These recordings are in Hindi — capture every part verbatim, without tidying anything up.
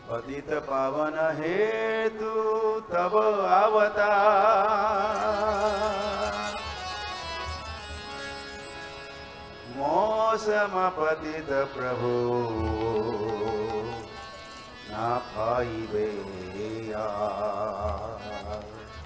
पतित पावन हेतु तब अवतार मौसम पतित प्रभु ना पाइबे यार।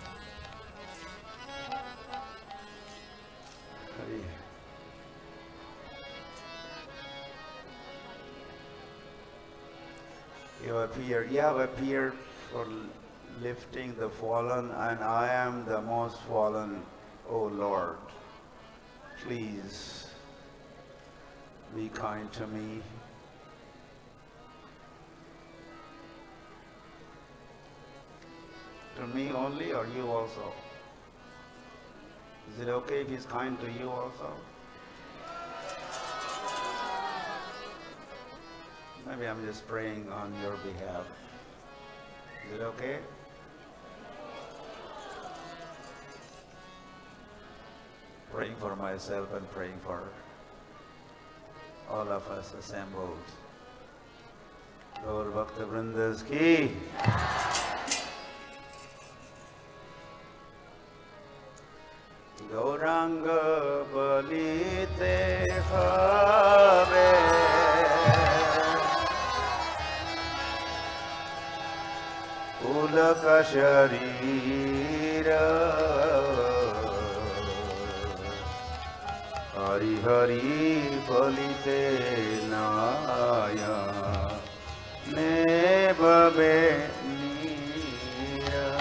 You appear, you have appeared for lifting the fallen, and I am the most fallen, O Lord. Please be kind to me. To me only, or you also? Is it okay if he's kind to you also? Maybe I'm just praying on your behalf. Is it okay? Praying for myself and praying for all of us assembled. Gaur Bhakta Vrindas ki. Gauranga balite have Ulaka sharira Hari Hari balite naya Ne babe niya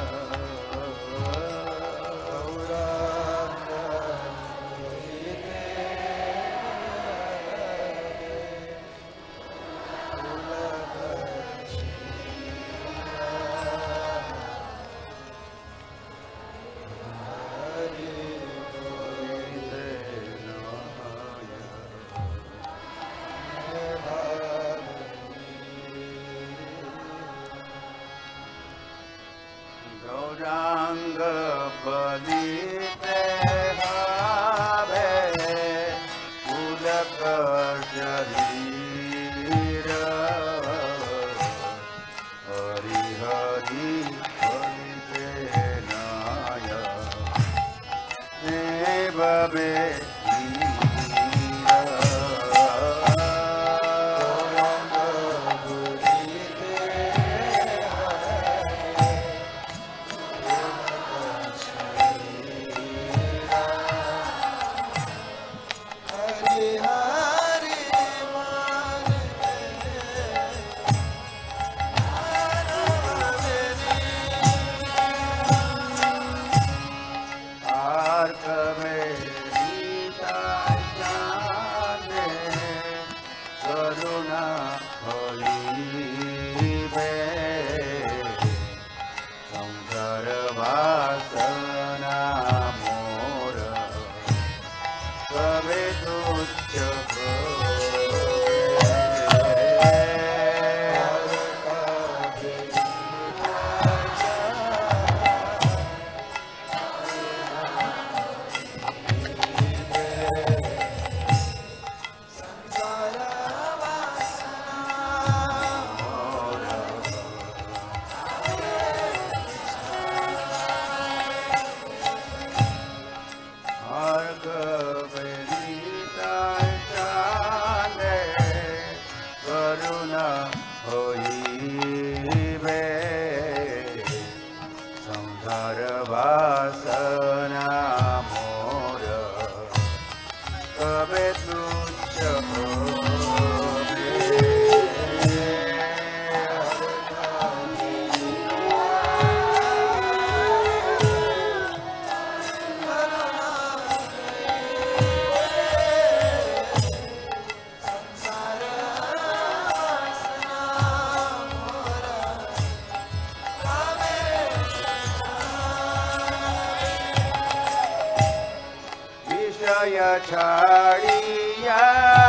छाड़िया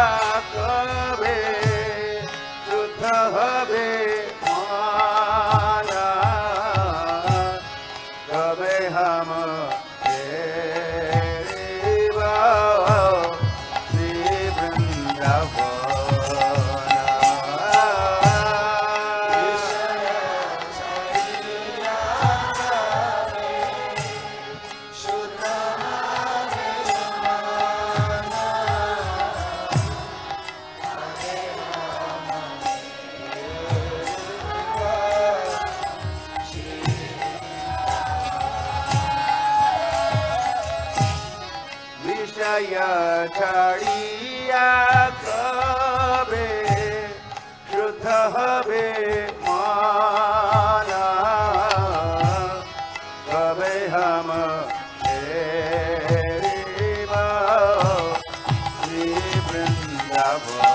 कबे सुध हबे माना कबे हम श्री वृंदावन करिया छाड़िया कबे शुद्ध हबे माना कबे हम हेरिबा श्री वृंदावन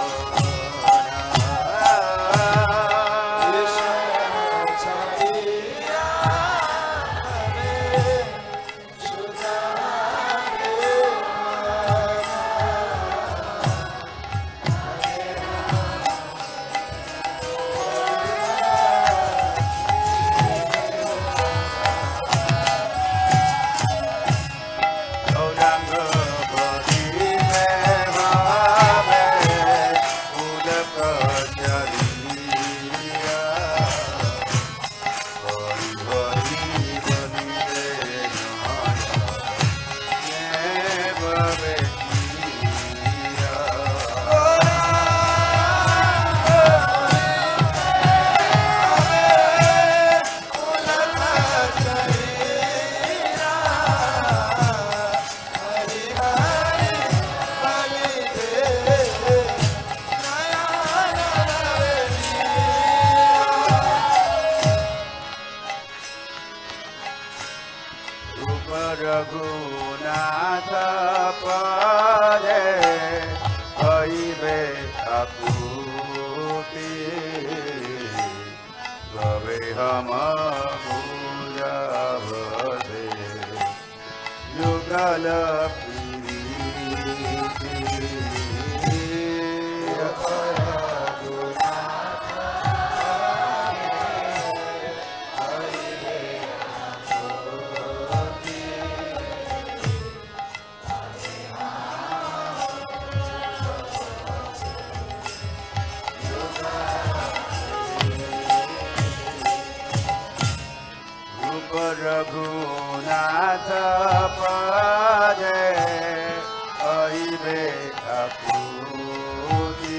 रघुनाथ पदे कहिबे आकुति गवे हम पूजबे युगल रघुनाथ पदे कहिबे आकुति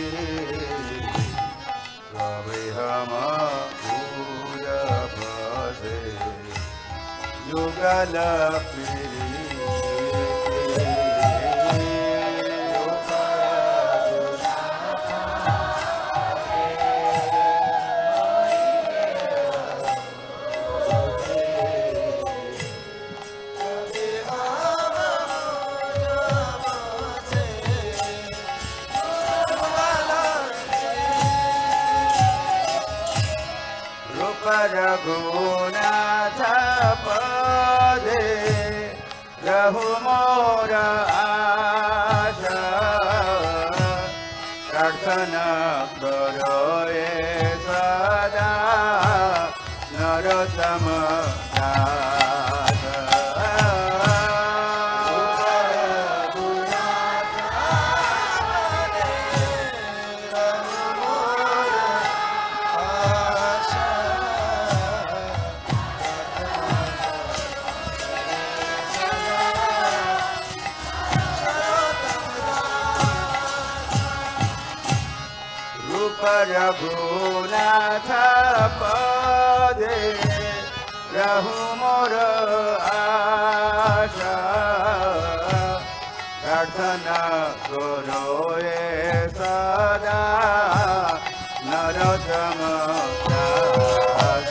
गवे हम पूजबे युगल रघुनाथ पदे रहु मोर आशा प्रार्थना करो सदा नरोत्तम दास रघुनाथ पदे रहु मोर आशा प्रार्थना करो सदा नरोत्तम दास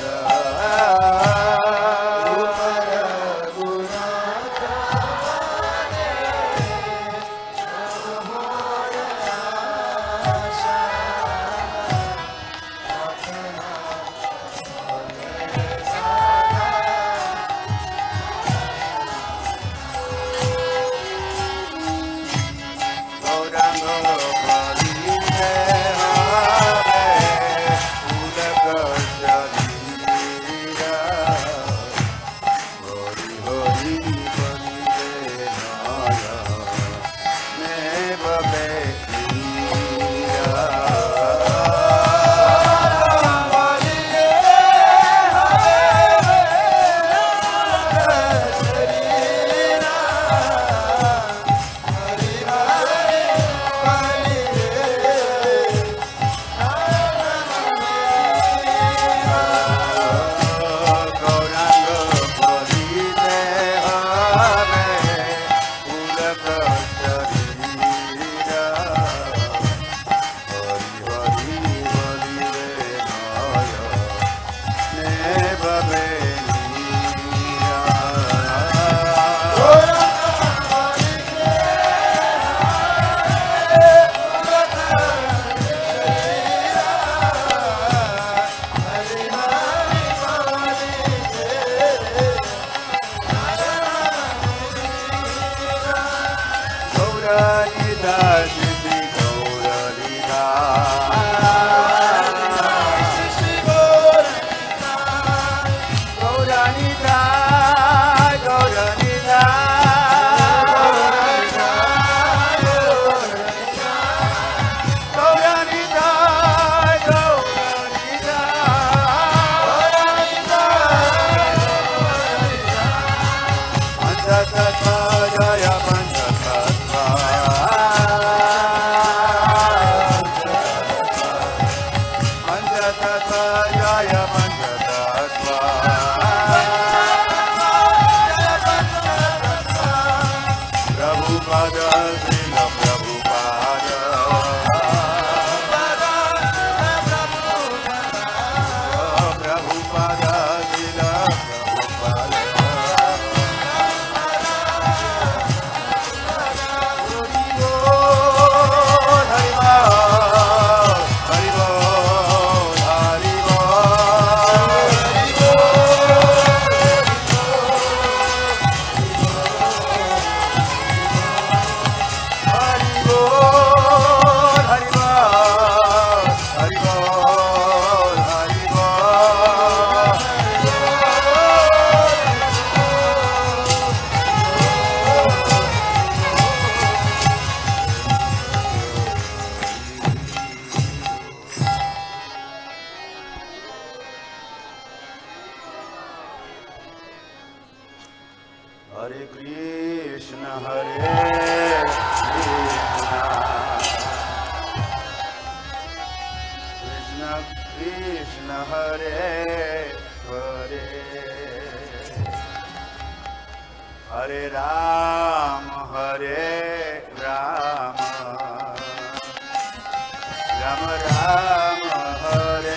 Hare Krishna, Hare Krishna, Krishna Krishna, Hare Hare, Hare Rama, Hare Rama, Rama Rama, Hare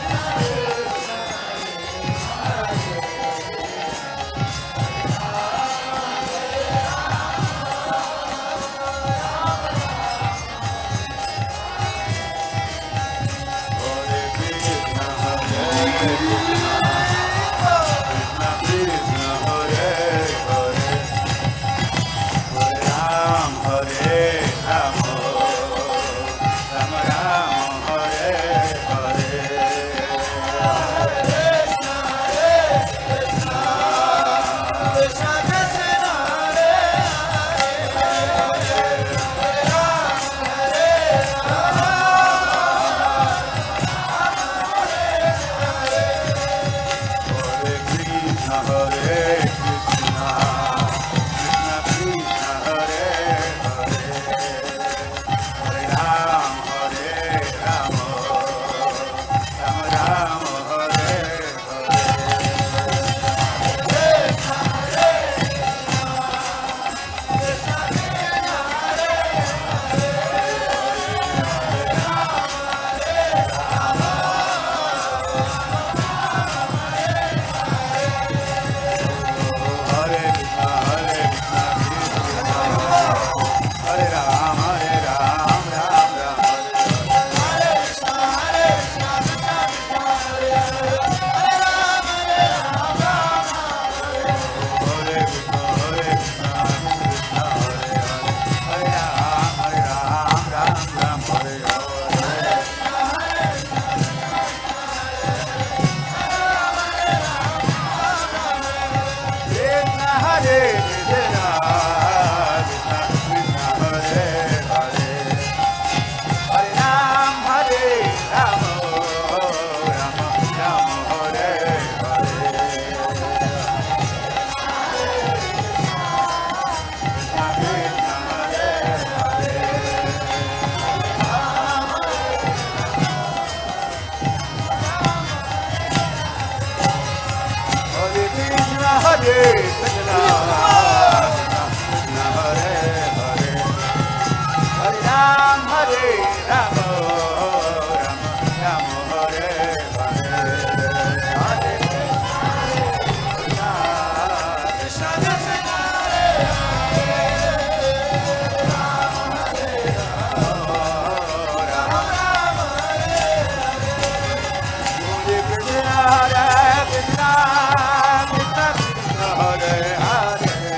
Hare Krishna, Krishna Krishna Hare Hare.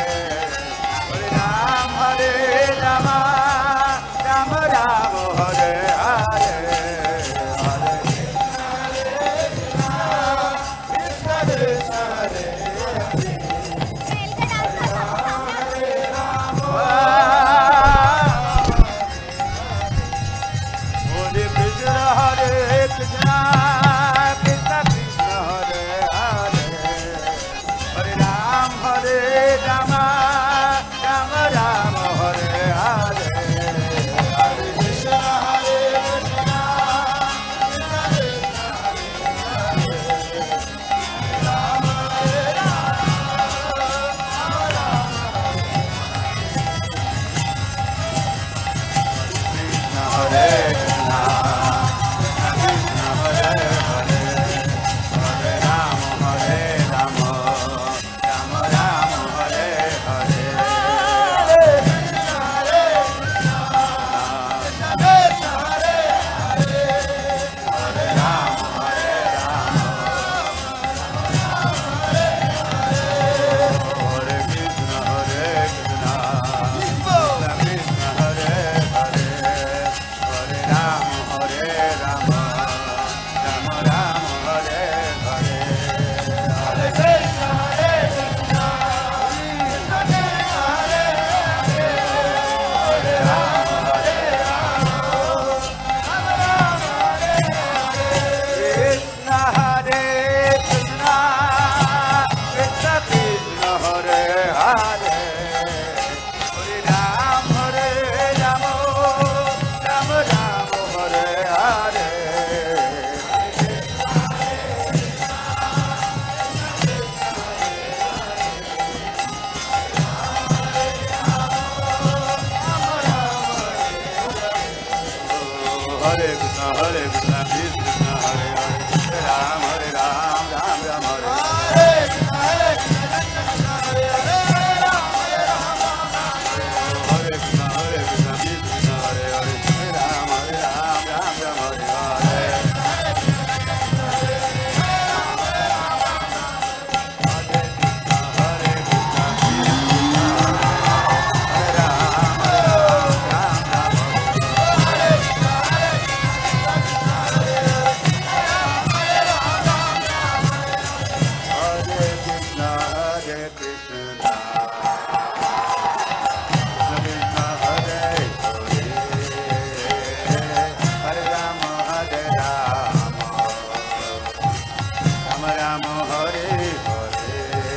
Rama Hare Hare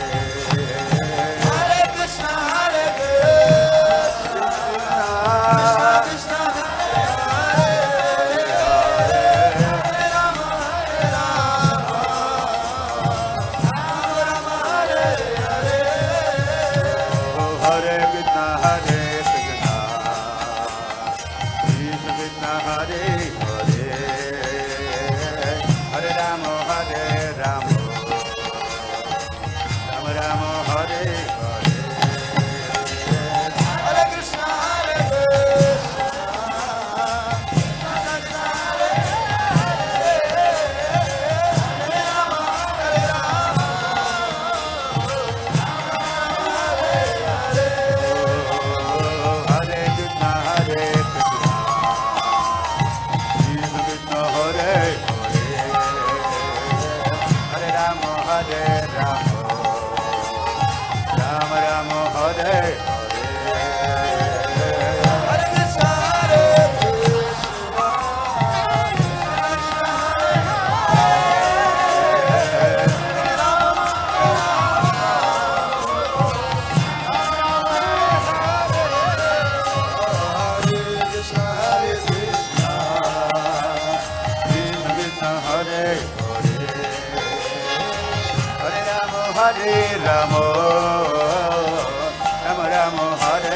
Hare Krishna Hare Krishna Krishna Krishna Hare Hare Hare Rama Hare Rama Rama Rama Hare Hare Hare Krishna Hare Krishna Krishna Krishna Hare Hare Hare Rama Hare Rama Rama Rama Hare Hare Hare Krishna Hare Krishna Krishna Krishna Hare Hare Hare Rama Hare Rama Hare Krishna Hare Krishna Krishna Krishna Hare Hare Hare Rama Hare Rama Rama Rama Hare Hare Hare Krishna Hare Krishna Krishna Krishna Hare Krishna Krishna Krishna Hare Hare Hare Rama Hare Rama Rama Rama Hare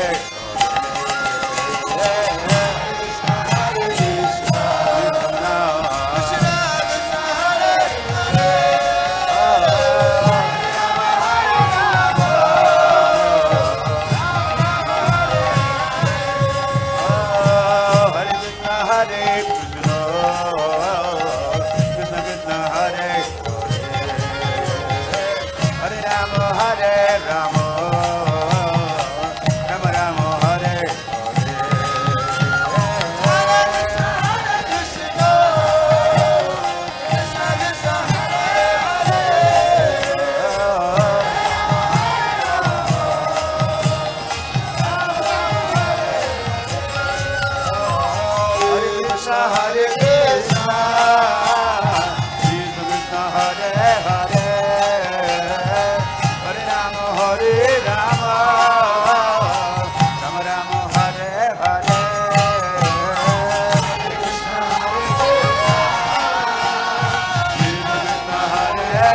Hare Krishna Hare Krishna Krishna Krishna Hare Hare Hare Krishna Hare Krishna Krishna Krishna Hare Hare Rama Hare Rama Rama Rama Hare Hare Hare Krishna Hare Krishna Krishna Krishna Hare Hare Krishna Hare Krishna Krishna Krishna Hare Hare Hare Rama Hare Rama Rama Rama Hare Hare Krishna Krishna Hare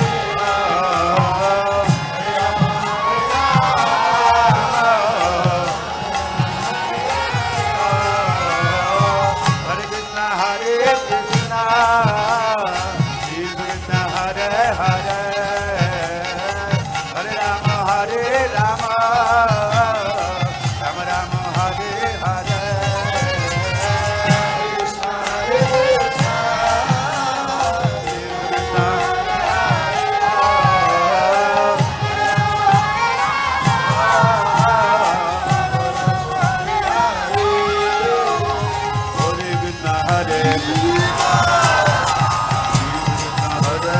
Hare Krishna Hare Krishna Krishna Krishna Hare Hare Hare Rama Hare Rama Rama Rama Hare Hare Krishna Krishna Hare Krishna Hare Krishna Hare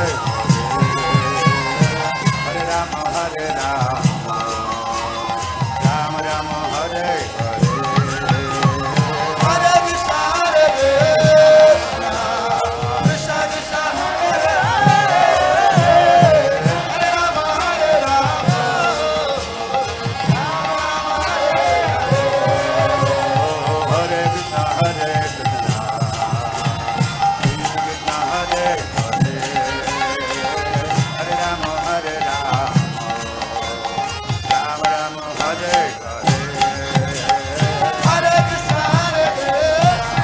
Hare Rama Hare Rama Rama Rama Hare Hare Hare Krishna Hare Krishna Krishna Krishna Hare Hare Hare Rama Hare Rama Hare Krishna Hare Krishna Krishna Krishna Hare Hare Hare Rama Hare Rama Rama Rama Hare Hare Hare Krishna Hare Krishna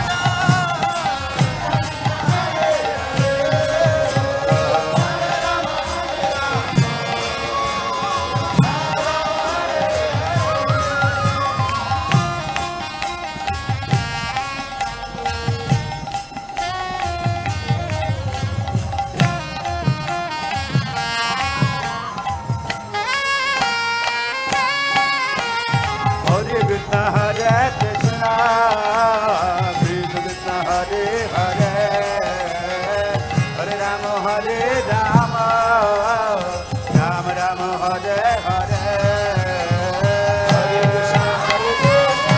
Hare Krishna Hare Krishna Krishna Krishna Hare Hare Hare Rama Hare Rama Rama Rama Hare Hare Hare Krishna Hare Krishna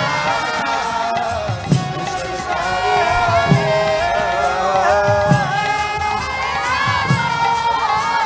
Krishna Krishna Hare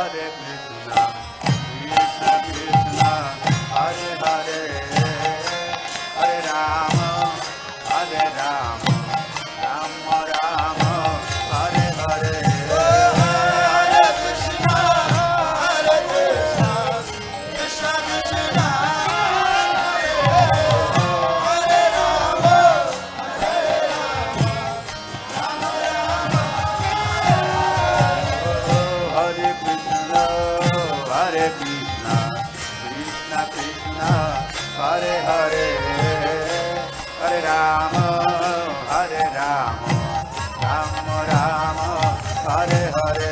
Hare Krishna, Krishna Krishna, Hare Hare, Hare Rama, Hare Rama, Rama Rama, Hare Hare. Hare Krishna, Hare Krishna, Krishna Krishna, Hare Rama, Hare Rama, Rama Rama, Hare Krishna, Hare Krishna, Krishna Krishna, Hare Hare, Hare Rama, Hare Rama, Rama Rama, Hare Hare.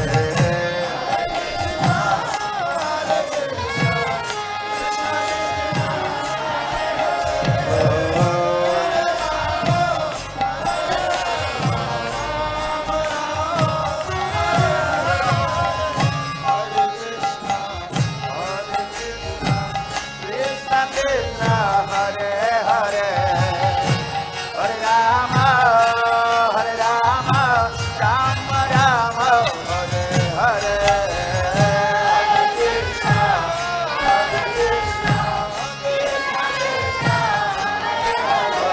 Krishna Krishna, Hare Hare, Hare Rama, Hare Rama, Rama Rama, Hare Hare. Hare Krishna, Hare Krishna, Krishna Krishna, Hare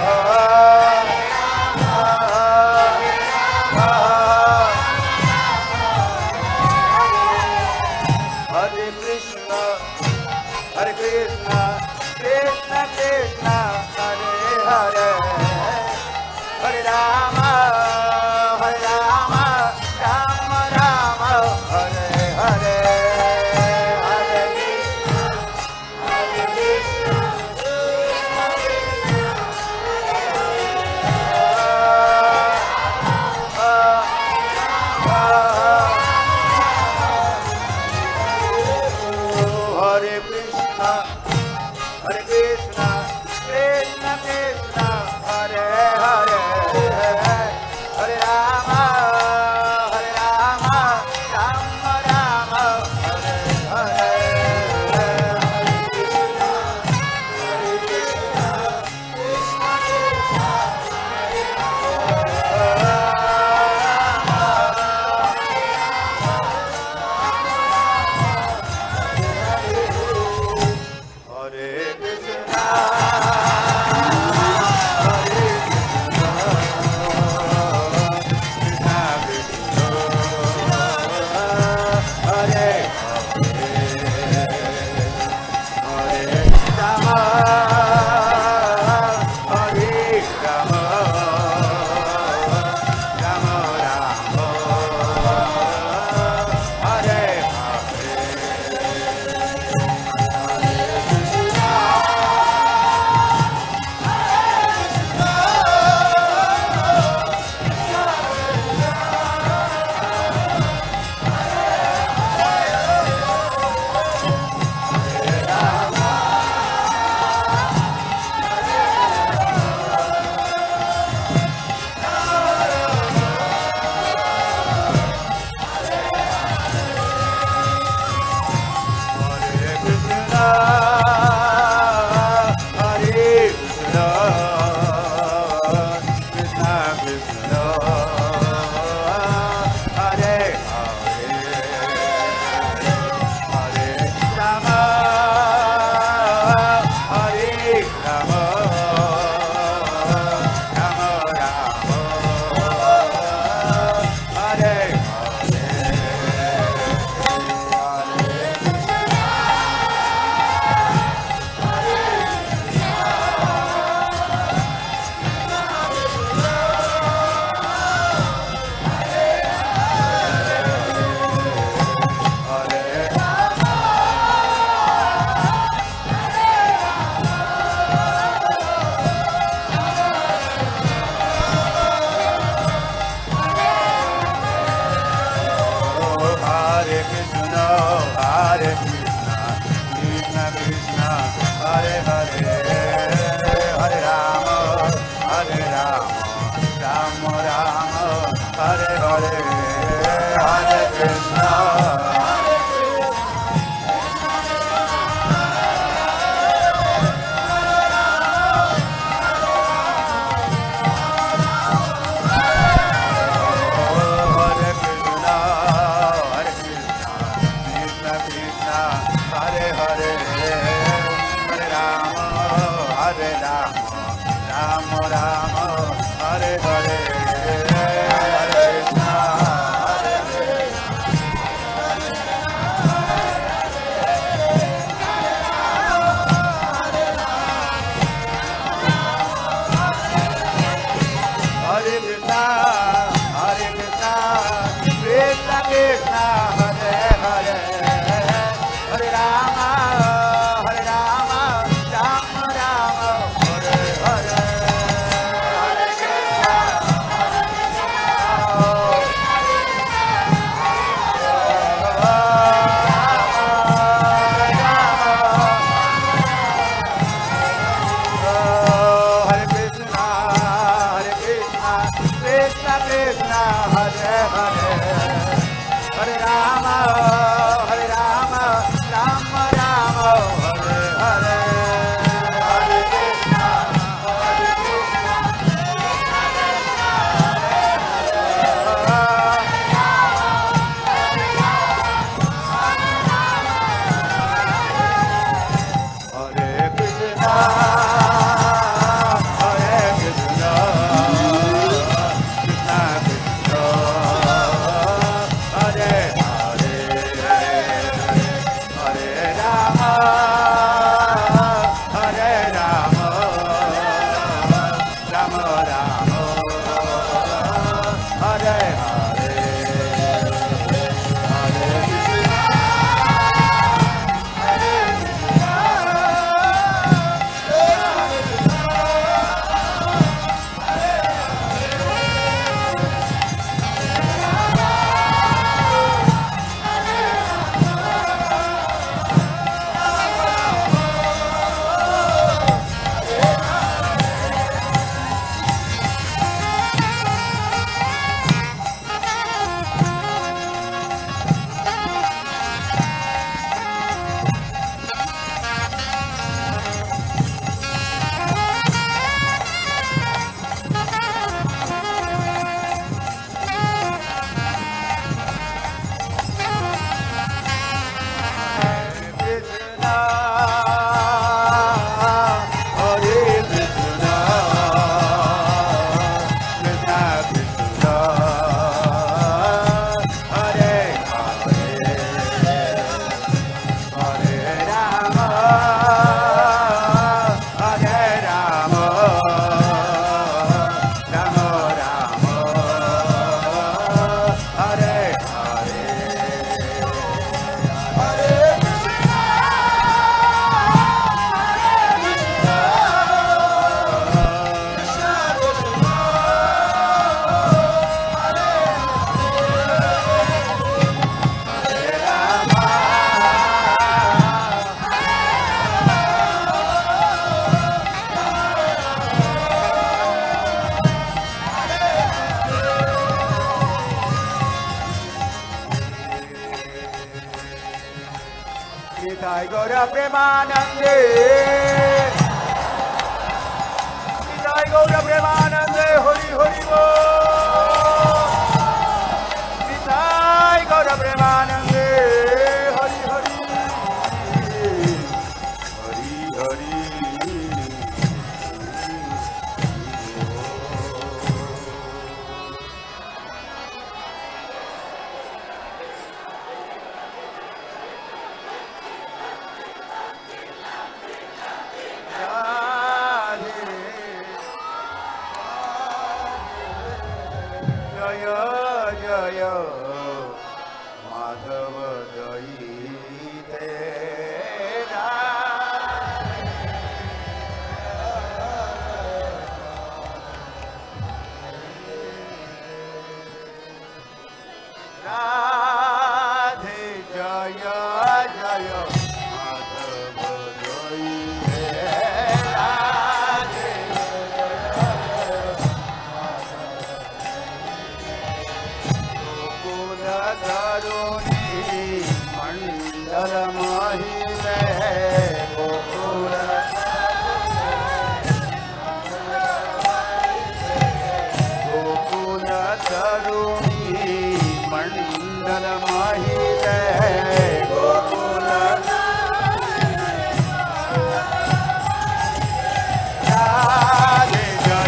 Hare Krishna, Hare Krishna, Krishna Krishna, Hare Hare, Hare Rama, Hare Rama, Rama Rama, Hare Hare. Hare Krishna, Hare Krishna, Krishna Krishna, Hare Krishna, Hare Krishna, Krishna Krishna, Hare Hare, Hare Rama, Hare Rama, Rama Rama, Hare Hare. Hare Krishna, Krishna Krishna, Hare Krishna, Hare Krishna, Krishna Krishna, Hare Hare, Hare Rama, Hare Rama, Rama Rama, Hare Hare Krishna, Hare Krishna, Krishna Krishna, Hare Hare, Hare Rama, Hare Rama, Rama Rama, Hare Hare Krishna, Hare Krishna, Krishna Krishna, Hare Hare, Hare Rama, Hare Rama, Rama Rama, Hare Hare, Hare Krishna. Hare Krishna, Hare Krishna, Ram Ram Hare Hare Hare Krishna Hare Hare Krishna Hare Krishna Krishna Krishna Hare Hare Hare Rama Hare Rama Rama Rama Hare Hare Hare Krishna Hare Krishna Hare Krishna Krishna Krishna Hare Hare Hare Rama Hare Rama Rama Rama Hare Hare Hare Krishna Hare Krishna Hare Krishna Hare Krishna Krishna Krishna Hare Hare Hare Rama Hare Rama Rama Rama Hare Hare Hare Krishna Krishna Hare Krishna Krishna Krishna Hare Hare Hare Rama Hare Rama Rama Rama Hare Hare Hare Nitai Gaura Premanande Nitai Gaura Premanande Hari Hari Bol Nitai Gaura Premanande Hari Hari Hari Hari Jaya Jaya Madhava Jai Tera Radhe Jaya Jaya Madhava Jai Tera Daruni Mandal Mahile Gokula Gokula Daruni Mandal Mahile Gokula Radhe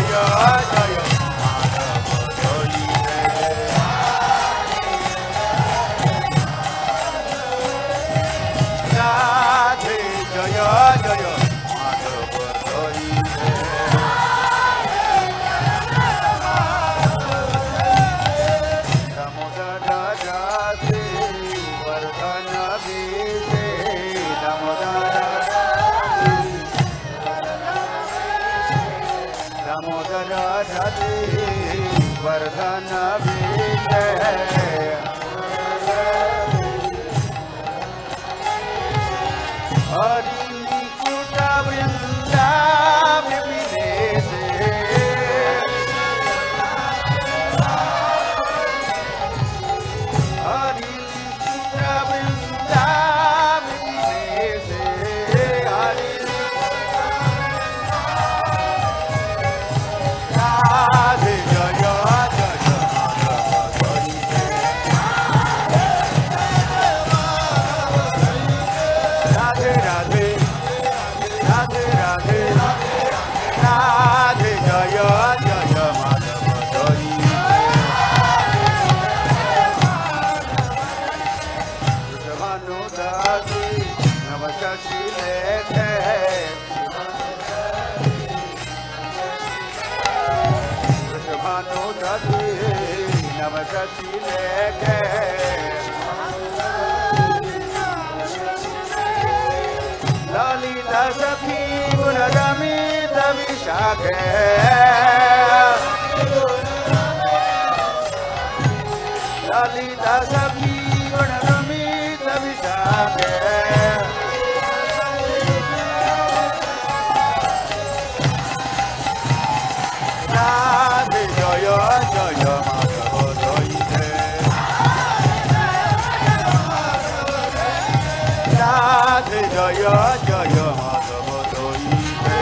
वर्धनवीसे Damodar Damodar धति वर्धनवीसे हरिकुट वृन्दाविलेसे हरिकुट वृन्दाविलेसे Radhe जय जय राधे राधे राधे राधे राधे जय जय माधव धरी भानुदासी नमस्कार शिलेखे भानुदासी नमस्कार शिलेखे ललिता सखी गुणरमित विशाखे ललिता सखी गुणरमित विशाखे राधे जय जय माधव जय राधे जय जय माधव जय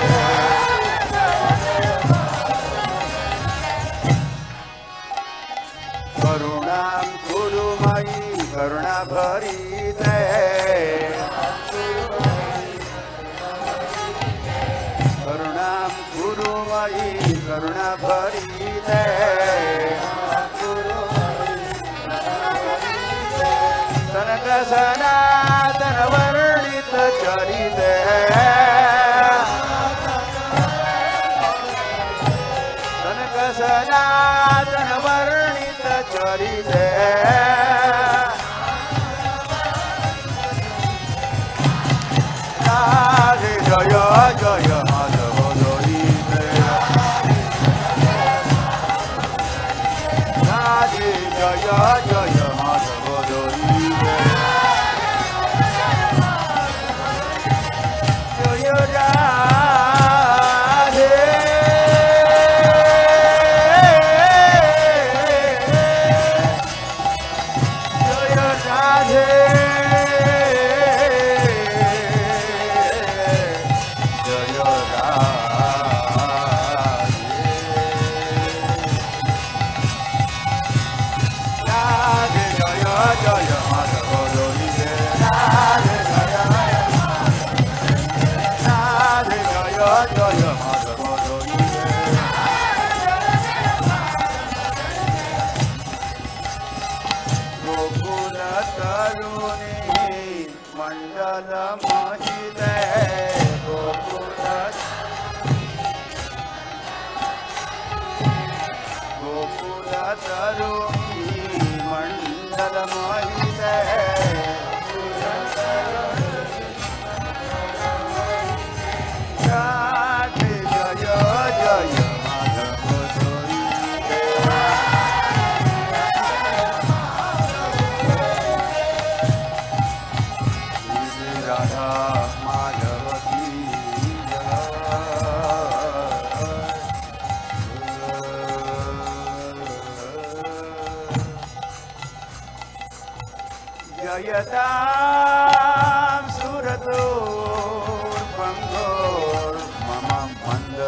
करुणां कुरु मयि करुणा भरिते करुणां कुरु मयि करुणा भरिते सनक सनातन वर्णित चरिते सनक सनातन वर्णित चरिते राधे जय जय माधव जयिते राधे जय जय माधव जयिते जय राधे जय राधे जय राधे जय जय माधव जयिते राधे जय राधे जय जय माधव जयिते गोकुल तरुणी मंडल मोहिते गोकुल गोकुल तरुणी मंडल मोहिते राधे जय जय माधव जयिते श्री राधा माधव की जय जयतां सुरतोर्भङ्गोर् मम मन्द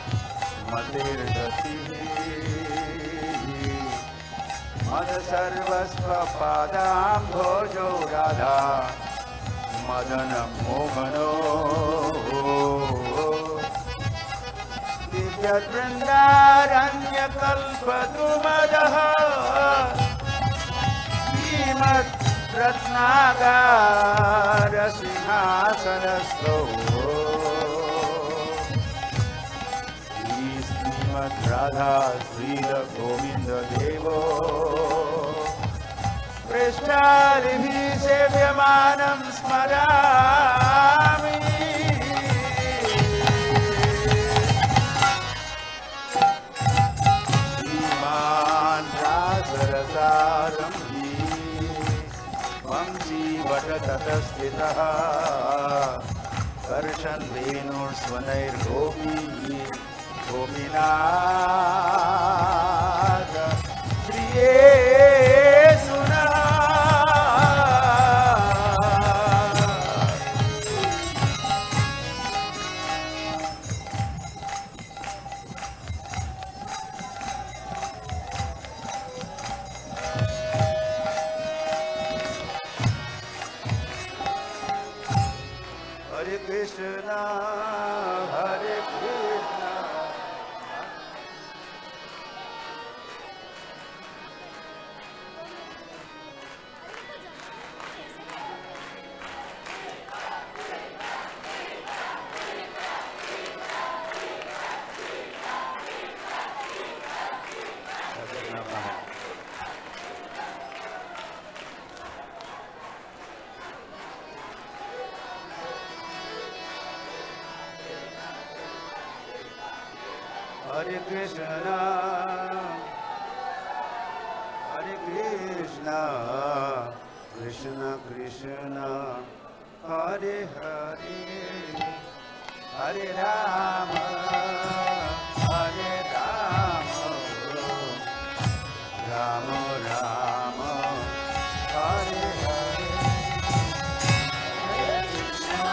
मतिर्गतिः मद सर्वस्व पादाम्भोजो राधा मदन मोहनो दिव्यवृन्दारण्यकल्पद्रुमदः श्रीमद् रत्नागार सिंहासनस्थो श्रीमद् राधा श्रील गोविंद देवो पृष्ठादिभिः सेव्यम् आत्मानं स्मरामि श्रीमान् रासरसारम्भी वंशीवटतटस्थितः कर्षन् वेणुस्वनैर्गोपी Gopinath श्रीयेशुना Hare Krishna, Hare Krishna. Hare Krishna, Hare Krishna, Krishna Krishna, Hare Hare, Hare Rama, Hare Rama, Rama Rama, Hare Hare. Hare Krishna,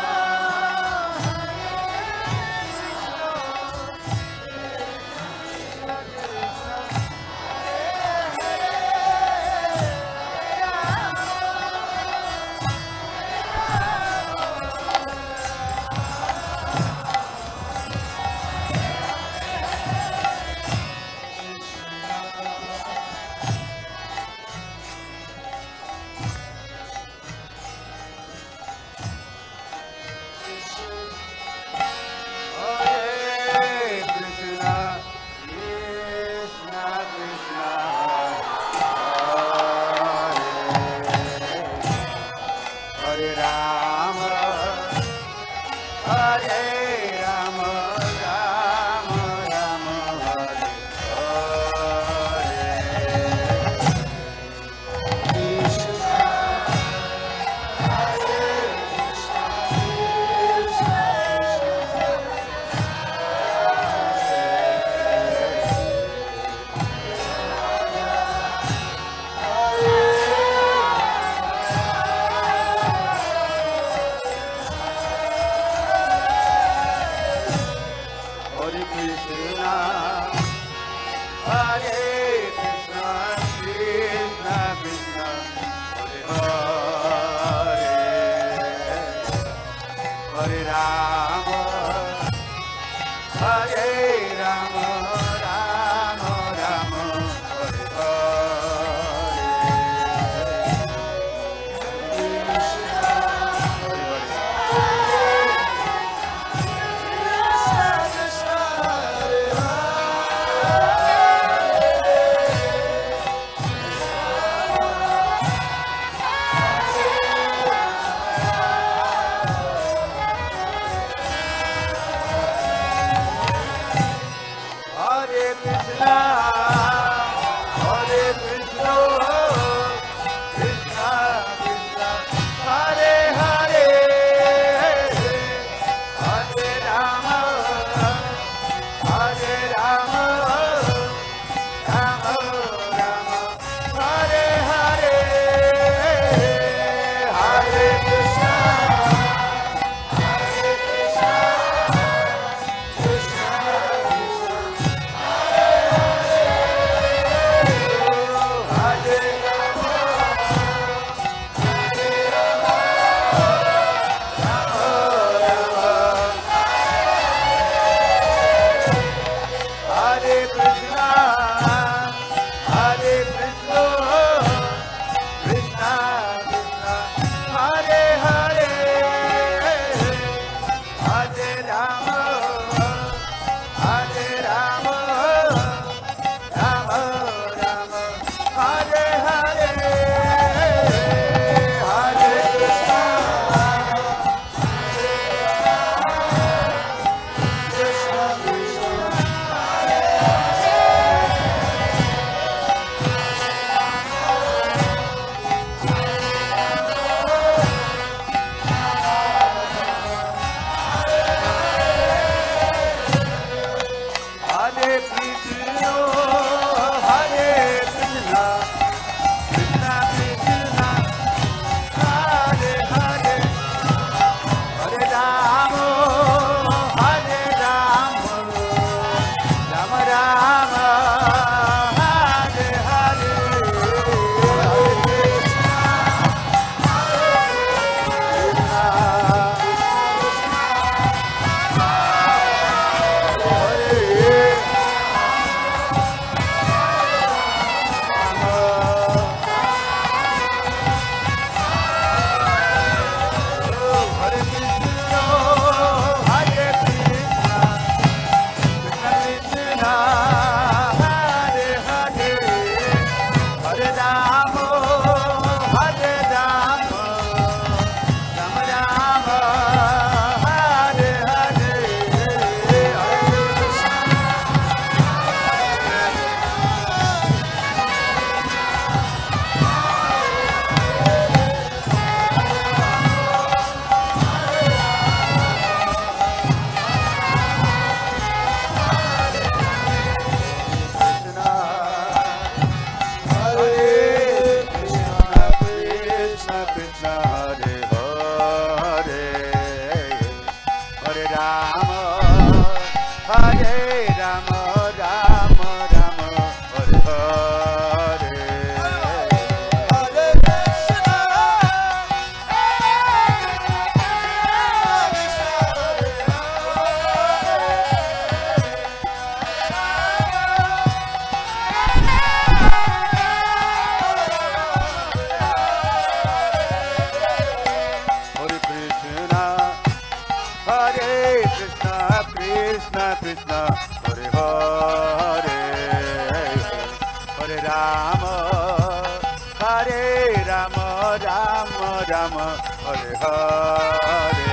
Krishna Krishna Hare Hare Hare Rama Hare Rama Rama Rama Hare Hare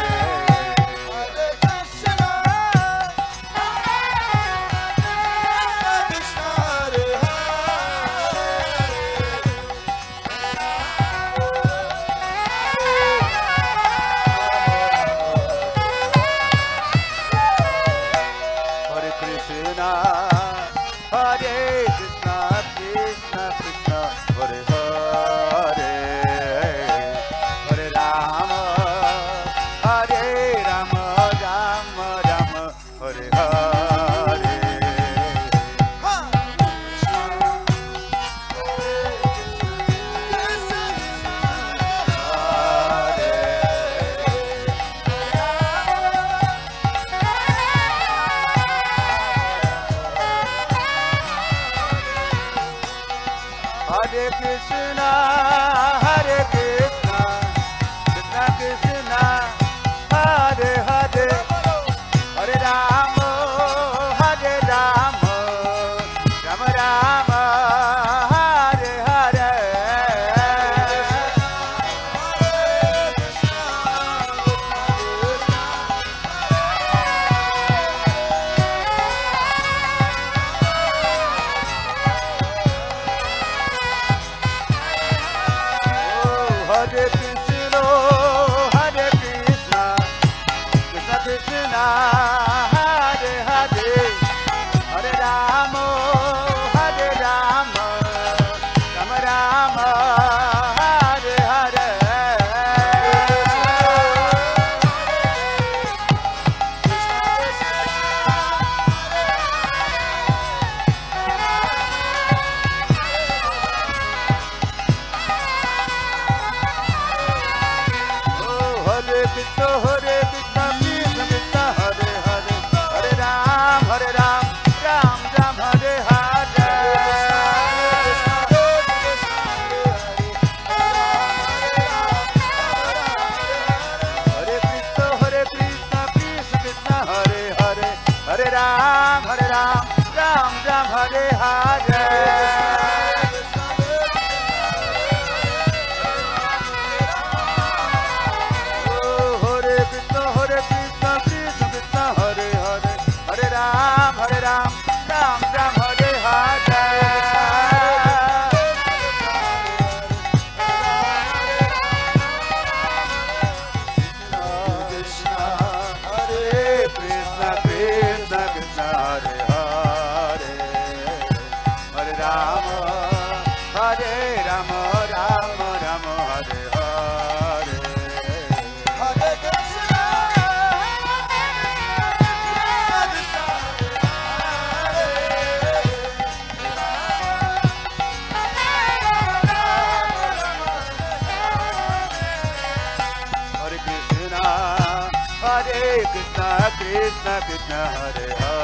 Krishna Krishna Hare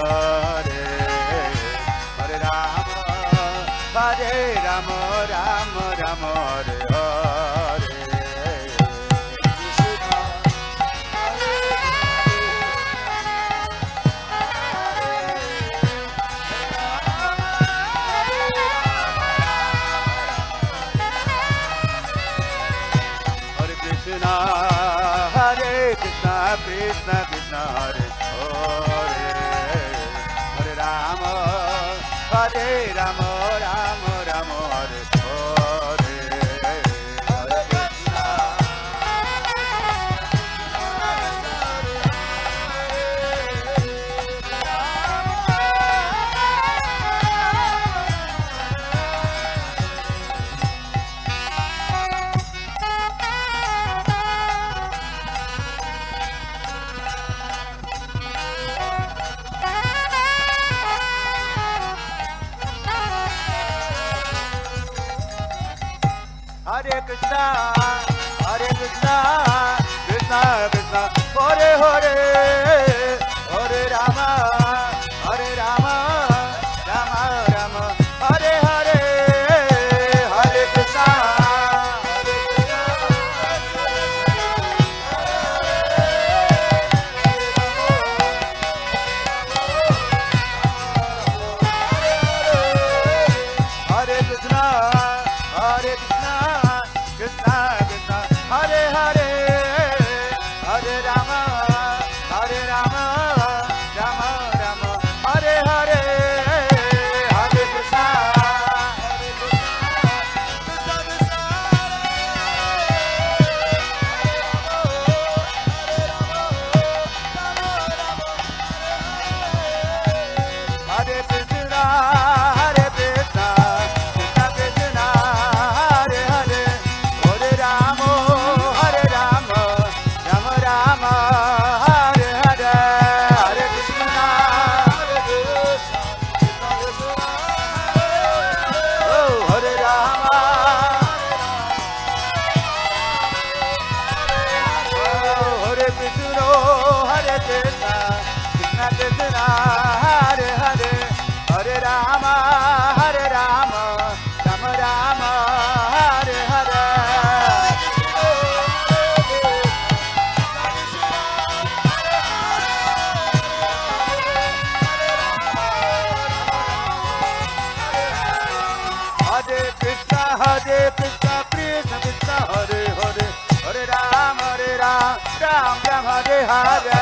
Hare Hare Rama Hare Rama Rama Rama Hare Hare Hare Krishna Hare Krishna Krishna Krishna Hare Hare Hare Rama Hare Rama Rama Rama Hare Hare Hare Krishna Hare Krishna, Hare Krishna, Krishna Krishna, Hare Hare, Hare Rama, Hare Rama, Rama Rama, Hare Hare, Hare Krishna, Hare Krishna, Ram, Ram Ram Hare Hare.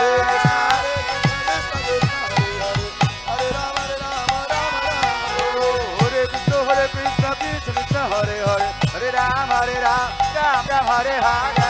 Hare Krishna, Hare Krishna, Krishna Krishna, Hare Hare. Hare Ram, Hare Ram, Ram Ram Hare Hare.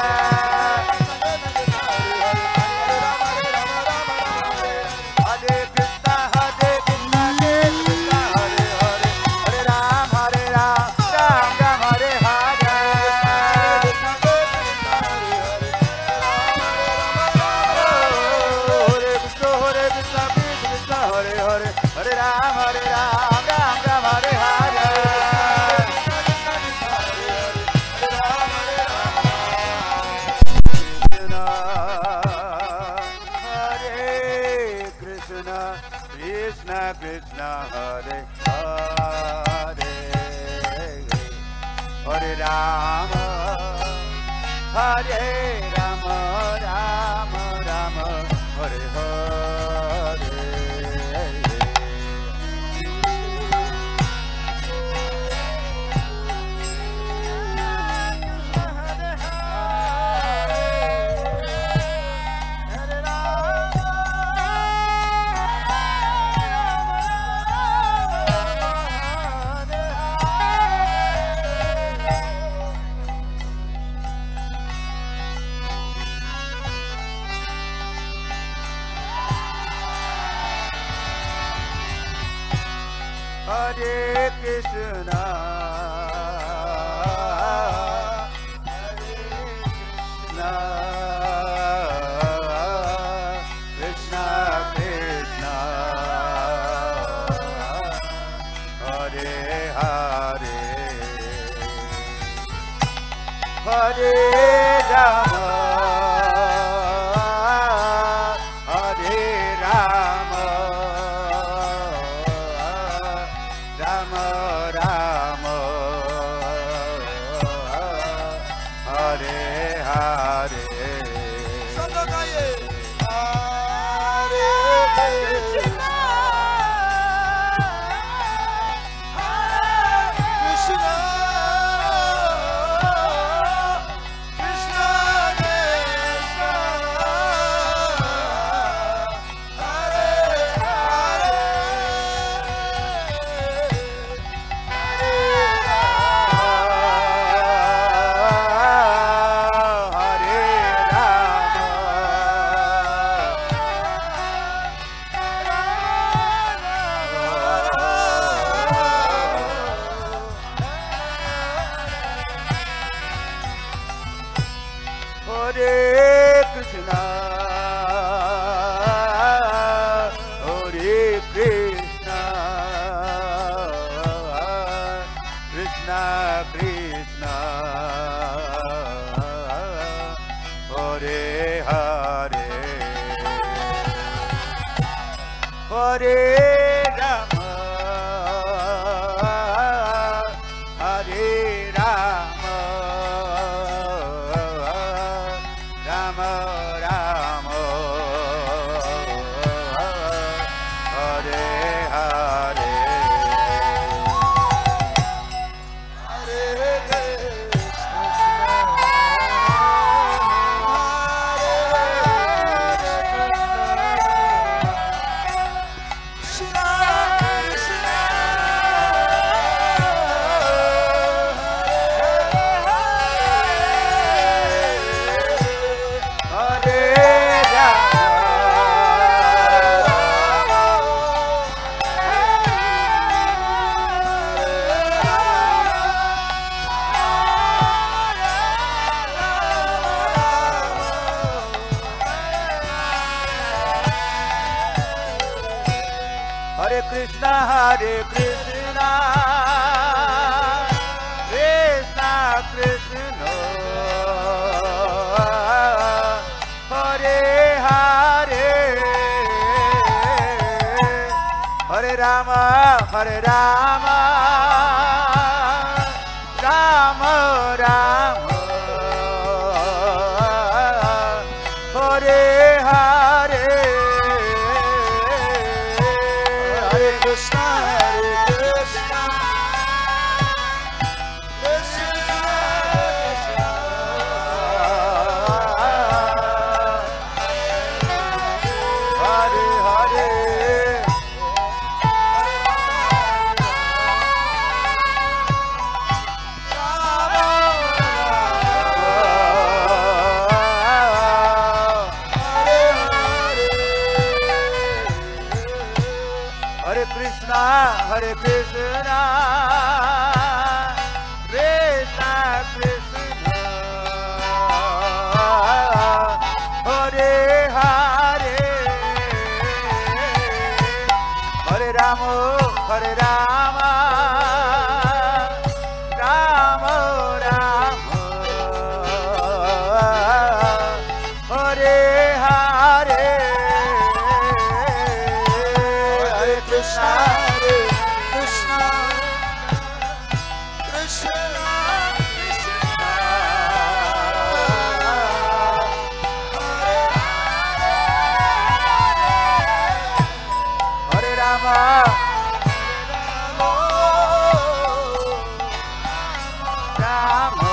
Krishna Hare Hare Hare Rama Hare Rama Rama Rama Hare Hare Hare Krishna, Krishna, Krishna, Hare Hare, Hare Rama. Hare Rama, Rama Rama, Hare Hare, Hare Krishna, Hare Krishna, Krishna Krishna, Rama, Hare Rama, Rama Rama, Hare Hare, Hare Krishna, Hare Krishna, Krishna Krishna, Hare Rama, Rama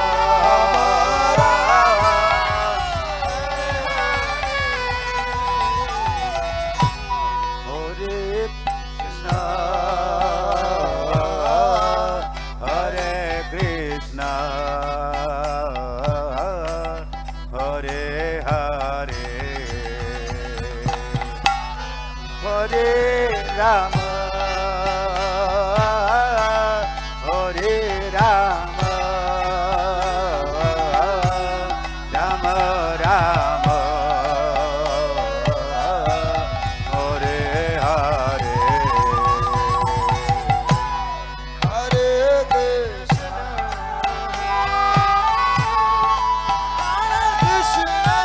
Hare Krishna, Hare Krishna, Hare Hare, Hare Rama, Hare Rama, Rama Rama, Hare Hare, Hare Krishna, Krishna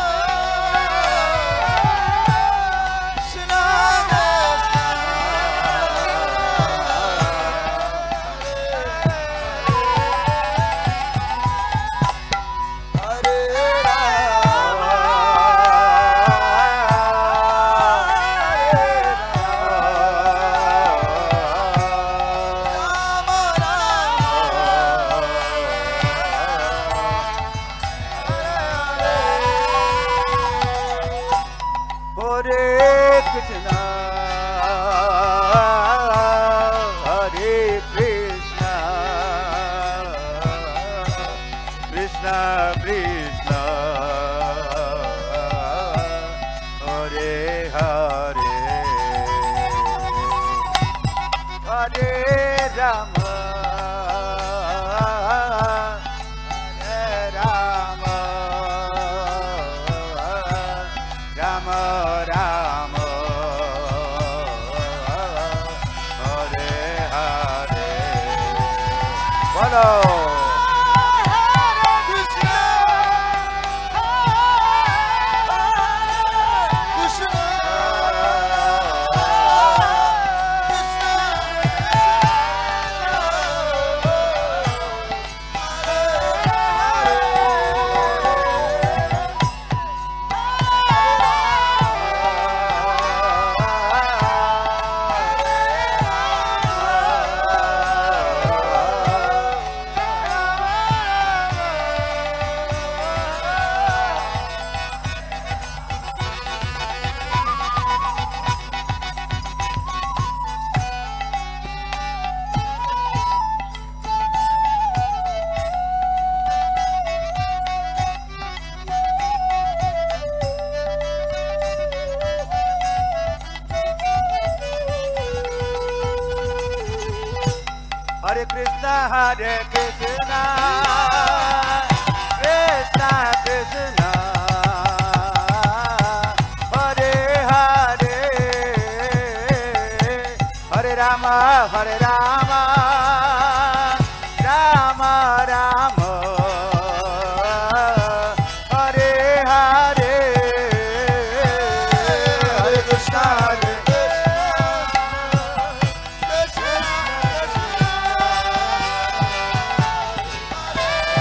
Krishna Hare Krishna, Hare Krishna, Krishna Krishna, Hare Hare, Hare Rama, Hare Rama, Rama Rama, Hare Hare. Follow. Krishna, Krishna, Hare Krishna, Hare Krishna, Krishna Krishna, Hare Hare, Hare Rama, Hare Rama, Rama Rama, Hare Hare, Hare Krishna, Hare Krishna,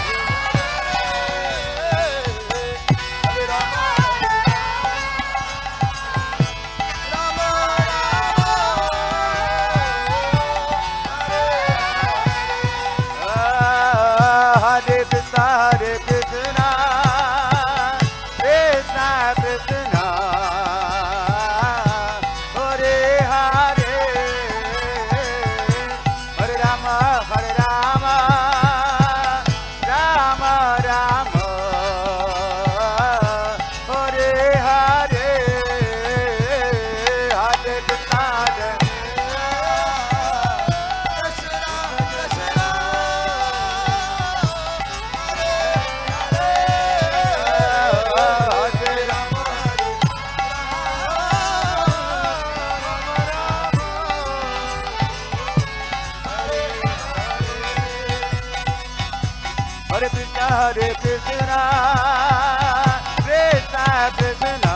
Krishna, Krishna Krishna,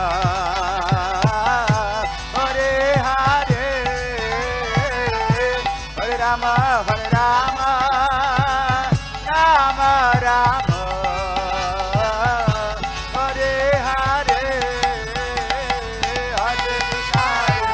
Hare Hare, Hare Rama, Hare Rama, Rama Rama, Hare Hare, Hare Krishna,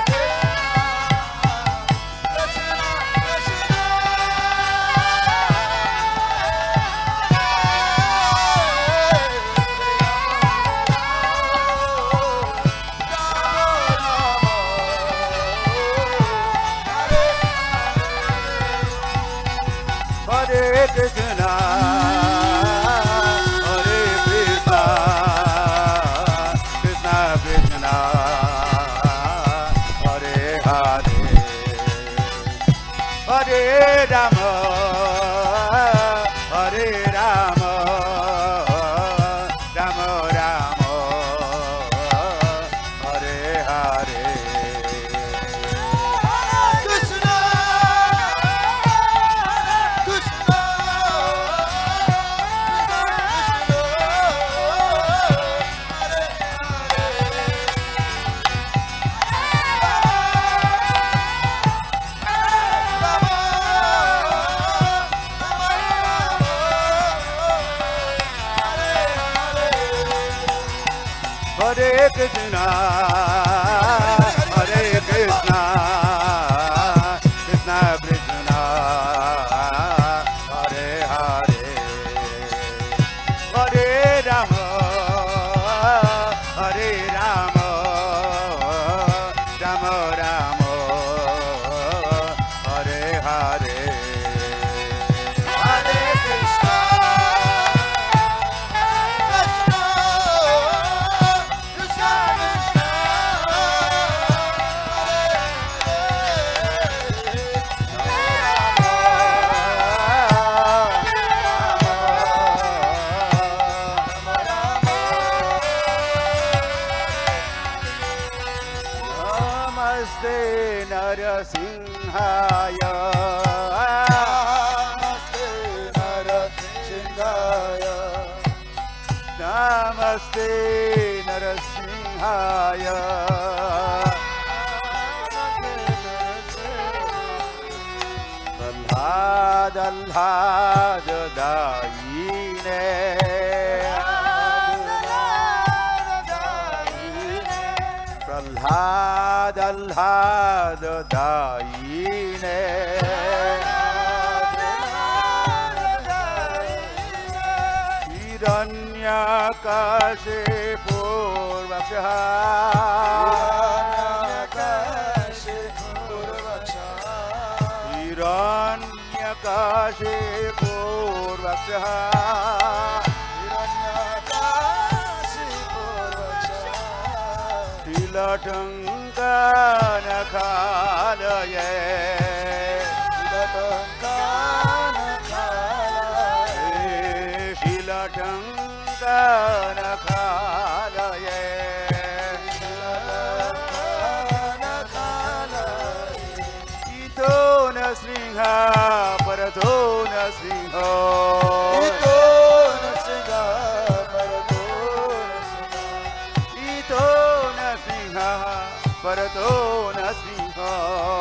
Hare Krishna, Hare Krishna, Krishna Krishna, Hare Hare, Hare Rama, Hare Rama, Rama Rama, Hare Hare. Krishna, Krishna, Hare Krishna, Hare Krishna, Krishna Krishna, Hare Hare, Hare Rama, Hare Rama, Rama Rama, Hare Hare. Hare Krishna, Krishna, Krishna Krishna, Namaste Narasimhaya, Namaste Narasimhaya, Namaste Narasimhaya, Prahlad Allad Daine, Prahlad Allad Daine, Hiranyakashipu Hiranyakashipu Tilatankanakalaye, Tilatankanakalaye, Ito na sringha, parato na sringha, Ito na sringha, parato na sringha,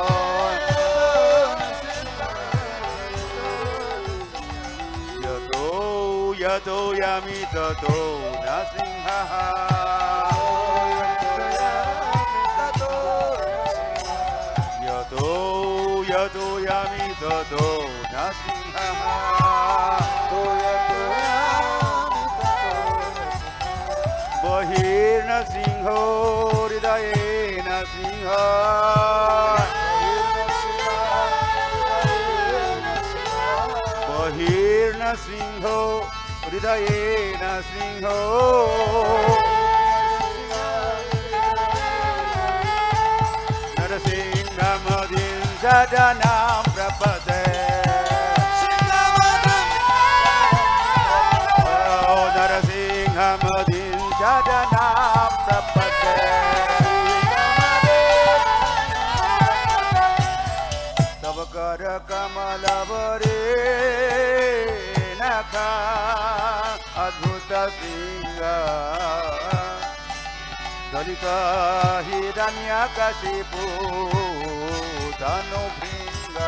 Yato yato yami tato na sringha, Yato yato yami tato na sringha, Bahir na sringho hridaye na sringha, Bahir na sringho hridaye na sringho, Narasimhamadin sadanam prapate, Oh Narasimhamadin sadanam prapate, Tabakara kamalavare nakha अद्भुत सिंह दलित हिरण्यकशिपु धनुभृंग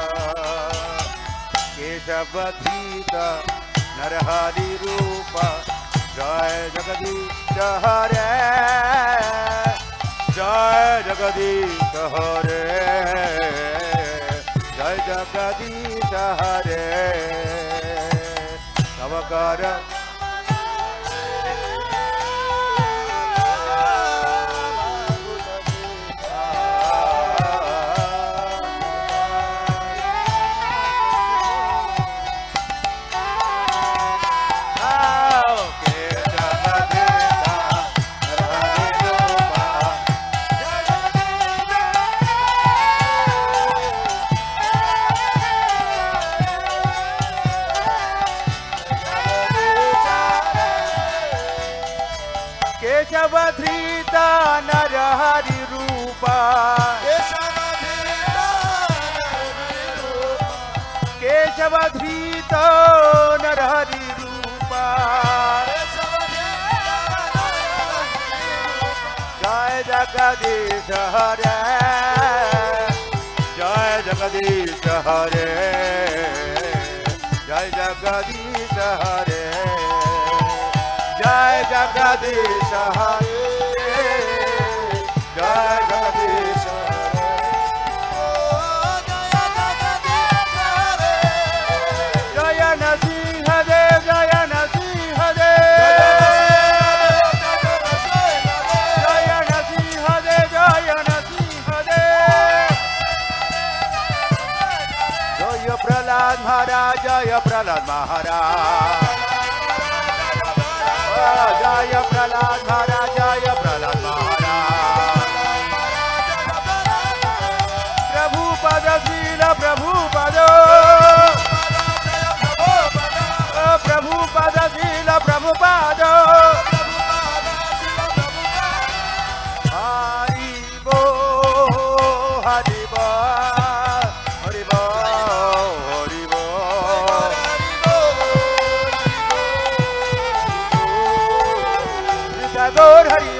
केशवधीत नरहरि रूप जय जगदीश हरे जय जगदीश हरे जय जगदीश हरे तव कर केशवधृत नरहरि रूप केशवधृत नरहरि रूप जय जगदीश हरे जय जगदीश हरे जय जगदीश हरे जय जगदीश हरे जय जगदीश जय नरसिंह देव जय नरसिंह देव जय नरसिंह देव जय नरसिंह देव जय प्रहलाद महाराज जय प्रहलाद महाराज जय प्रहलाद महाराज जय प्रहलाद महाराज प्रभु पद शील प्रभु पद प्रभु पद शील प्रभु पद हरि बो हरि बो हरि बो हरि बो गौर हरि